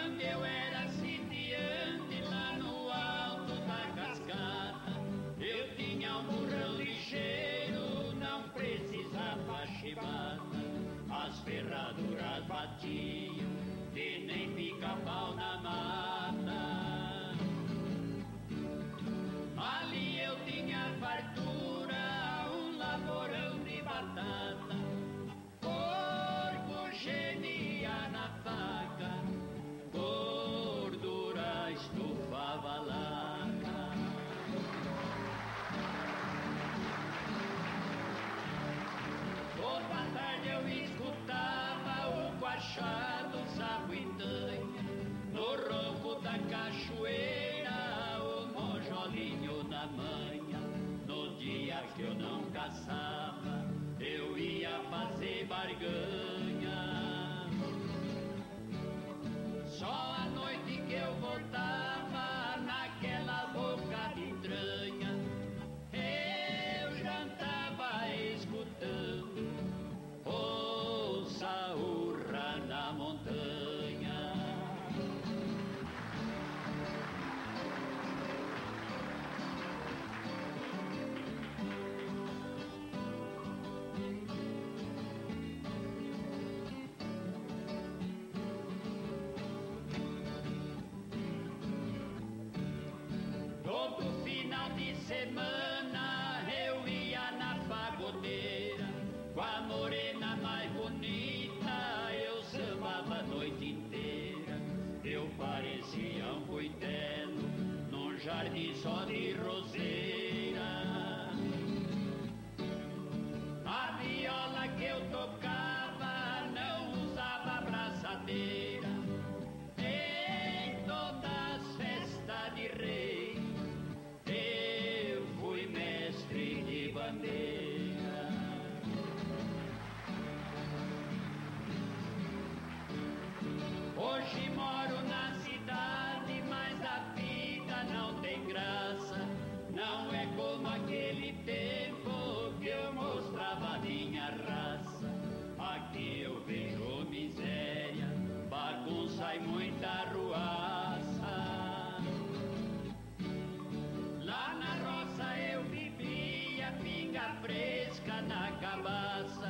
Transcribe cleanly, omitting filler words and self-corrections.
Quando eu era sitiante lá no alto da cascata, eu tinha um burrão ligeiro, não precisava chibata. As ferraduras batiam e nem pica-pau na mata. Ali eu tinha fartura, um laborão de batata, porco genia na faca, gordura estufava a laca. Toda tarde eu escutava o coachar do sabuitanha, no ronco da cachoeira, o monjolinho na manha. No dia que eu não caçava, eu ia fazer barganha. Só à noite que eu voltava naquela boca de entranha, eu jantava escutando o saurra na montanha. Todo final de semana eu ia na pagodeira, com a morena mais bonita eu sambava a noite inteira. Eu parecia um coitelo num jardim só de roseira. A viola que eu tocava não usava braçadeira. Em todas as festas de rei eu fui mestre de bandeira. Hoje moro na cidade, mas a vida não tem graça. Não é como aquele tempo que eu mostrava a minha raça. Aqui eu vejo miséria, bagunça e muita arruaça. Lá na roça eu vivia, pinga fresca na cabaça.